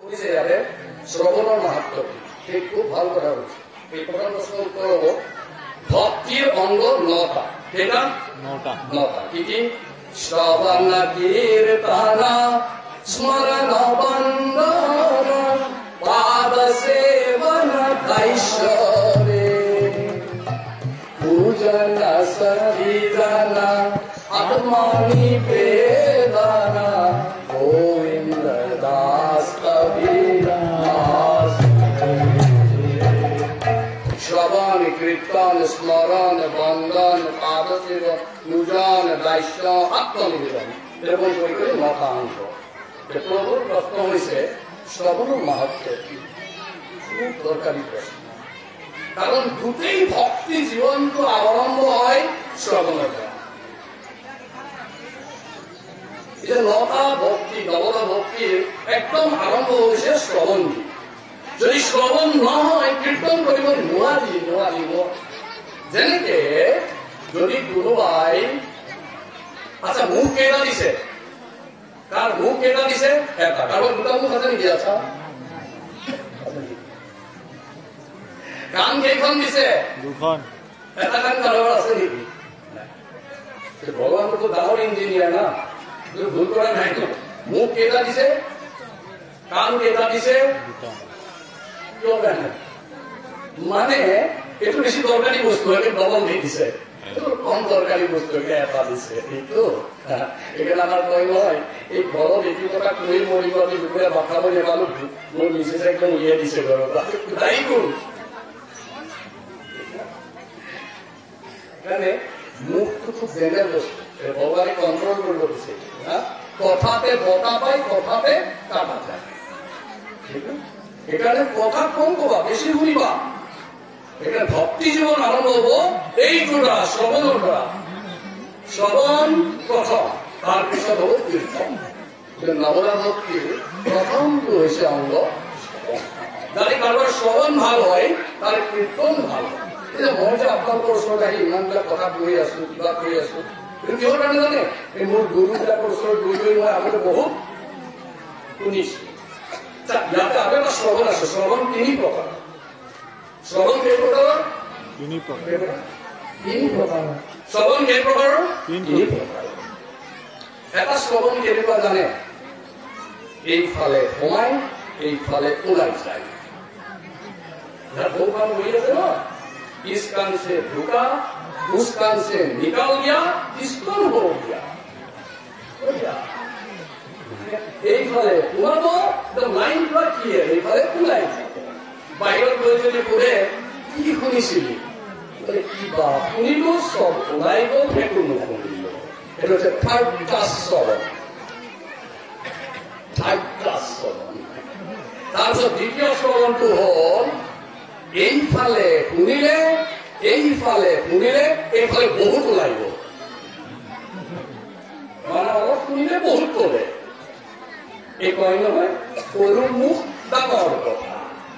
ইয়াতে শ্ৰৱণৰ মাহাত্ম সেই খুব ভাল কথা কৈছে। এই প্ৰথম প্ৰশ্ন উত্তৰ হ'ব ভক্তিৰ অংগ 9টা। কেইটা? 9টা। কি কি? শ্ৰৱণ কীৰ্তন স্মৰণ বন্দন পাদ সেৱন কৈশোৰে পূজন সৰিজন আত্মনিবেদন গোবিন্দ দাস কবিদাস। শ্রবণ কীর্তন স্মরণ বন্দন পাদ সেবন পূজন দাস্য আত্মনিবেদন এরকম করে করে 9টা অংশ। প্রভুর প্রশ্ন হয়েছে শ্রবণের মাহাত্ম্য কি? খুব দরকারি প্রশ্ন, কারণ দুটেই ভক্তি জীবনটো আরম্ভ হয় শ্রবণের দ্বারা। এই যে 9টা ভক্তি, 9টা ভক্তির একদম আরম্ভ হয়েছে শ্রবণ দিয়ে। যদি শ্রবণ নহয় কীর্তন কৰিব নোৱাৰি। যেনেকে যদি কোনোবাই আচ্ছা মুখ কেইটা দিছে, কার মুখ কেইটা দিছে? এটা। কারণ দুটা মুখ আছে নেকি? আচ্ছা কাণ কেইখন দিছে? 2খন। এটা কাণ কাৰোবাৰ আছে নেকি? ভগৱানটো ডাঙৰ ইঞ্জিনিয়াৰ না, ভুল কৰা নাইতো। মুখ কেইটা দিছে? কাণ কেইটা দিছে? 2টা। কিয় কাৰণে? মানে এইটো বেছি দৰকাৰী বস্তু, একে ডবল দি দিছে। কম দৰকাৰী বস্তু এটা দিছে। এইটো এইকাৰণে আমাৰ কয় নহয়, এই ঘৰত এইটো কথা কৈ মৰিব আমি দুপৰীয়া ভাত খাব নাপালো, মোৰ মিছেছ একদম উলিয়াই দিছে ঘৰত। তাই গ'ল। সেইকাৰণে মুখটো খুব ডেঞ্জাৰ বস্তু, ভগৱানে কণ্ট্ৰল কৰিব দিছে। কথাতে বতা পায়, কথাতে কাটা যায়। সেইকাৰণে কথা কম কবা, বেছি শুনিবা। এখানে ভক্তি জীবন আরম্ভ হবো এইটোৰ দ্বাৰা, শ্ৰৱণৰ দ্বাৰা। শ্ৰৱণ প্ৰথম, তাৰপিছত হব কীৰ্তন। নৱদা ভক্তিৰ প্ৰথমটো হৈছে অংগ যদি কাৰোবাৰ শ্ৰৱণ ভাল হয় তাৰ কীৰ্তন ভাল হয়। এতিয়া মই যে আপোনালোকৰ ওচৰত আহি ইমানবিলাক কথা কৈ আছো, কিবা কৈ আছো, কিন্তু কিহৰ কাৰণে জানে? এই মোৰ গুৰুবিলাকৰ ওচৰত গৈ গৈ মই আগতে বহুত শুনিছো। ইয়াতে আৰু এটা শ্ৰৱণ আছে। শ্ৰৱণ 3 প্ৰকাৰ। শ্ৰৱণ কেই প্ৰকাৰৰ? 3 প্ৰকাৰ। শ্ৰৱণ কেই প্ৰকাৰৰ? 3 প্ৰকাৰ। এটা শ্ৰৱণ কেনেকুৱা জানে? এইফালে সোমাই এইফালে ওলাই যায়। বহু কাম হৈ আছে ন, इस कान से ढुका, उस कान से निकाल गया, इस कान हो गया। এইফালে সোমাব, লাইন কি এইফালে ওলাই যাব। বাহিৰত গৈ যদি পঢ়ে কি শুনিছিলি, কিবা শুনিলো, চব ওলাই গ'ল, একো নুশুনিলো। এইটো হৈছে থাৰ্ড ক্লাছ শ্ৰৱণ। তাৰপিছত দ্বিতীয় শ্ৰৱণটো হ'ল এইফালে শুনিলে, এইফালে বহুত ওলাই গ'ল। মানে অলপ শুনিলে বহুত ক'লে। এই কয় নহয় সৰু মুখ ডাঙৰ কথা,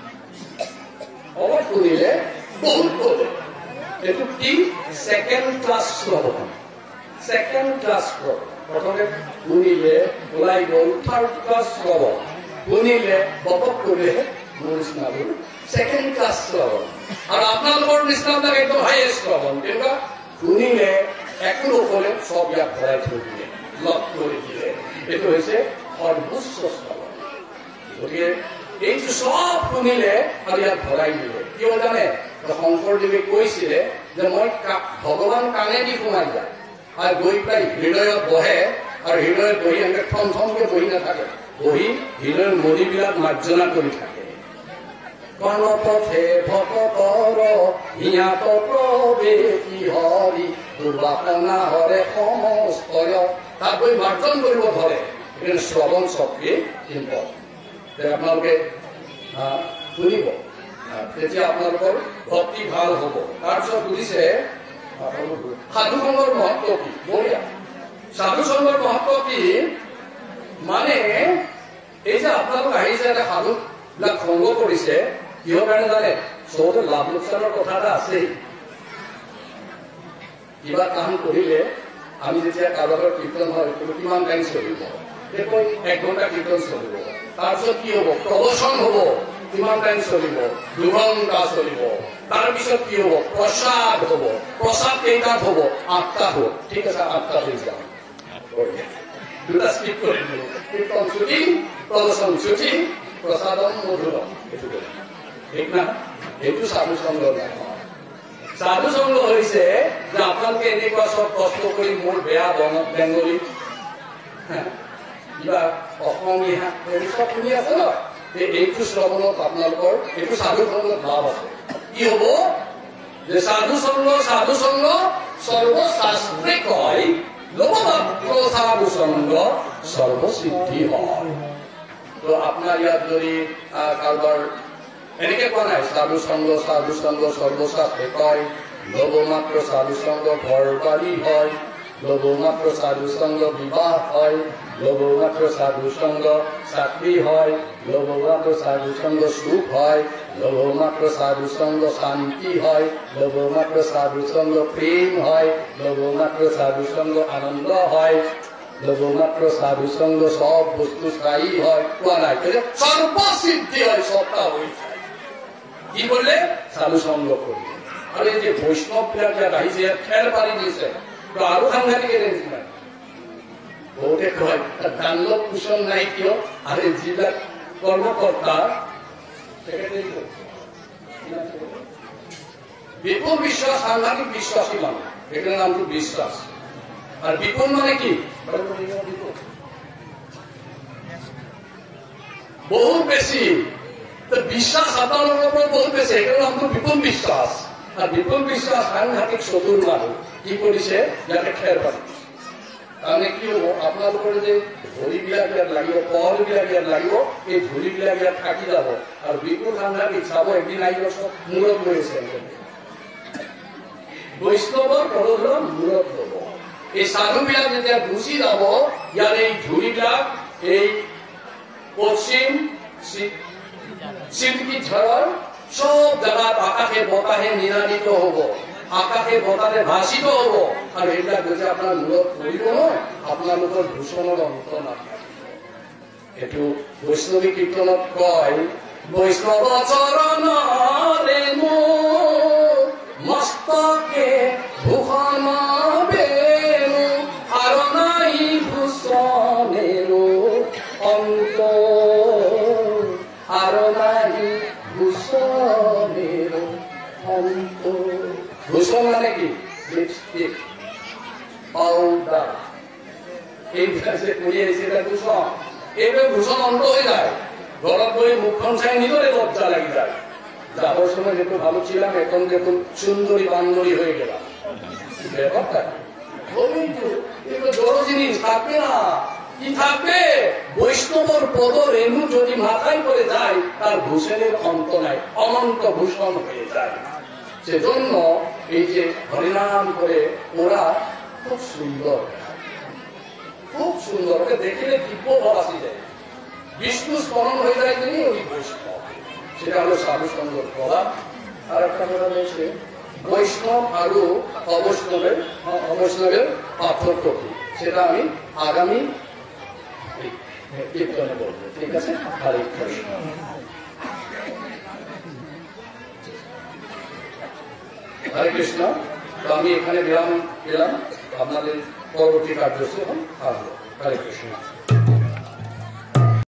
অলপ শুনিলে বহুত ক'লে। এইটো কি? ছেকেণ্ড ক্লাছ শ্ৰৱণ। প্ৰথমে শুনিলে ওলাই গ'ল, থাৰ্ড ক্লাছ শ্ৰৱণ। শুনিলে বপক কৰিলে মোৰ নিচিনাবোৰ ছেকেণ্ড ক্লাছ শ্ৰৱণ। আৰু আপোনালোকৰ নিচিনাবিলাক একদম হাইয়েষ্ট শ্ৰৱণ। তেনেকুৱা শুনিলে একো নকলে, চব ইয়াক ভৰাই থৈ দিলে, লগ কৰি দিলে। এইটো হৈছে সৰ্বোচ্চ শ্ৰৱণ। গতিকে এইটো চব শুনিলে আৰু ইয়াক ভৰাই দিলে। কিয় জানে? শংকৰদেৱে কৈছিলে যে মই ভগৱান কাণেদি সোমাই যায় আৰু গৈ পেলাই হৃদয়ত বহে, আৰু হৃদয়ত বহি এনেকে থম থমকে বহি নাথাকে, বহি হৃদয়ৰ মণিবিলাক মাৰ্জনা কৰি থাকে। কৰ্ণপথে ভকতৰ হিয়াত প্ৰৱেশী হৰি দুৰ্বাসনা হৰে সমস্তয়, তাত গৈ মাৰ্জন কৰিব ধৰে। সেইকাৰণে শ্ৰৱণ শক্তি ইম্পৰ্টেণ্ট। আপোনালোকে শুনিব, তেতিয়া আপোনালোকৰ ভক্তি ভাল হ'ব। তাৰপিছত বুজিছে সাধু সংগৰ মহত্ব কি? বঢ়িয়া। সাধু সংগৰ মহত্ব কি? মানে এই যে আপোনালোক আহিছে এটা সাধুবিলাক সংগ কৰিছে, কিহৰ কাৰণে জানে? চবতে লাভ লোকচানৰ কথা এটা আছেই। কিবা কাম কৰিলে আমি যেতিয়া কাৰোবাৰ কীৰ্তন হয়, কিমান টাইম চলিব? 1 ঘণ্টা কীৰ্তন চলিব। তাৰপিছত কি হব? প্ৰবচন হব, কিমান টাইম চলিব? 2 ঘণ্টা চলিব। তাৰপিছত কি হব? প্ৰসাদ হব। প্ৰসাদ কেইটাত হব? 8টাত হব। ঠিক আছে, 8টাত যাম। দুটা স্কিপ কৰি দিলো। কীৰ্তন শ্বুটিং, প্ৰবচন শ্বুটিং, প্ৰসাদম মধুৰম। ঠিক না? এইটো সাধু সংগ নহয়। সাধু সংগ হৈছে যে আপোনালোকে এনেকুৱা চব কষ্ট কৰি মোৰ বেয়া বেংগলী কিবা অসমীয়া চব শুনি আছে ন, এইটো শ্ৰৱণত আপোনালোকৰ এইটো সাধু সংগত লাভ আছে। কি হব? যে সাধু সংগ সর্বশাস্ত্রে কয় লোকমাত্র সাধু সংগ সর্বসিদ্ধি হয়। তো আপনার ইয়াত যদি কারবার এনেকে কোৱা নাই সাধু সংগ সর্বশাস্ত্রে কয়, লোকমাত্র সাধু সংগ ঘর বাড়ি হয়, লোকমাত্র সাধু সংগ বিবাহ হয়, লোকমাত্র সাধু সংগ চাকরি হয়, লোকমাত্র সাধু সংগ সুখ হয়, লোকমাত্র সাধু সংগ শান্তি হয়, লোকমাত্র সাধু সংগ প্রেম হয়, লোকমাত্র সাধু সংগ আনন্দ হয়, লোকমাত্র সাধু সংগ সব বস্তু স্থায়ী হয়। কোৱা নাই সর্বসিদ্ধি হয়, সবটা হয়ে যায়। কি বললে? সাধু সংগ করি। আর এই যে বৈষ্ণব বিলাক ইয়াত আহিছে, ইয়াত খেৰ পাৰি দিছে, তো আৰু সাংঘাতিক এৰেঞ্জ নাই। বহুতে কয় দাণ্ডৱ পোষণ নাই কিয়? আরে যিবিলাক কৰ্মকৰ্তা বিপুল বিশ্বাস, সাংঘাতিক বিশ্বাসী মানুহ, এটার নামটো বিশ্বাস। আর বিপুল মানে কি? বহুত বেশি বিশ্বাস আপনার উপর বহুত বেশি, এটার নামটো বিপুল বিশ্বাস। আর বিপুল বিশ্বাস সাংঘাতিক চতুর মানুহ। কি কৰিছে? ইয়াতে খেৰ পাতি তাৰমানে কি হব? আপোনালোকৰ যে ধূলিবিলাক ইয়াত লাগিব, পহৰবিলাক ইয়াত লাগিব, এই ধূলিবিলাক ইয়াত থাকি যাব। আৰু বিপুল সাংঘাতিক চাব, এদিন আহিব চব মূৰত লৈছে। বৈষ্ণৱৰ পদধূল মূৰত লব। এই সাধুবিলাক যেতিয়া গুচি যাব, ইয়াৰ এই ধূলিবিলাক এই পশ্চিম চিল্কি ঝড়ৰ সব জায়গাত আকাশে বতাহে নিৰাদিত হব, আকাশে বতাহে ভাসিত হব। আর এইবিলাক যদি আপনার মূলত পড়ব নহয়, আপোনালোকৰ ভূষণৰ অন্ত নাথাকে। এইটো বৈষ্ণৱী কীৰ্তনত কয়, বৈষ্ণৱ চৰণ মস্তকে ভূষণ বেণু, আর নাই ভূষণের অন্ত, আর নাই ভূষণের অন্ত। ভূষণ মানে কি? লিপস্টিক, পাউডার, এইবিলাক যে কৰি আহিছে এটা ভূষণ। এইবিলাক ভূষণ অন্ত হয়ে যায়। ঘৰত গৈ মুখখন চাই নিজৰে লজ্জা লাগি যায়। যাবার সময় যেহেতু ভালো ছিলাম, এখন দেখুন সুন্দরী বান্দরী হয়ে গেলাম। ব্যাপারটা এগুলো বড় জিনিস থাকবে না। কি থাকবে? বৈষ্ণবর পদ রেণু যদি মাথায় করে যায়, তার ভূষণের অন্ত নাই, অনন্ত ভূষণ হয়ে যায়। সেজন্য এই যে হরিনাম করে ওরা খুব সুন্দর, খুব সুন্দর, ওকে দেখলে দিব্য ভাব আসি যায়, বিষ্ণু স্মরণ হয়ে যায়। তিনি ওই বৈষ্ণব, সেটা হলো সাধু সঙ্গত করা। আর একটা কথা বলছে বৈষ্ণব আর অবৈষ্ণবের পার্থক্য কি, সেটা আমি আগামী কীর্তনে বলবো। ঠিক আছে? হরে কৃষ্ণ। হরে কৃষ্ণ। তো আমি এখানে বিরাম পেলাম, আপনাদের পরবর্তী কার্যসূচি এখন আসবো। হরে কৃষ্ণ।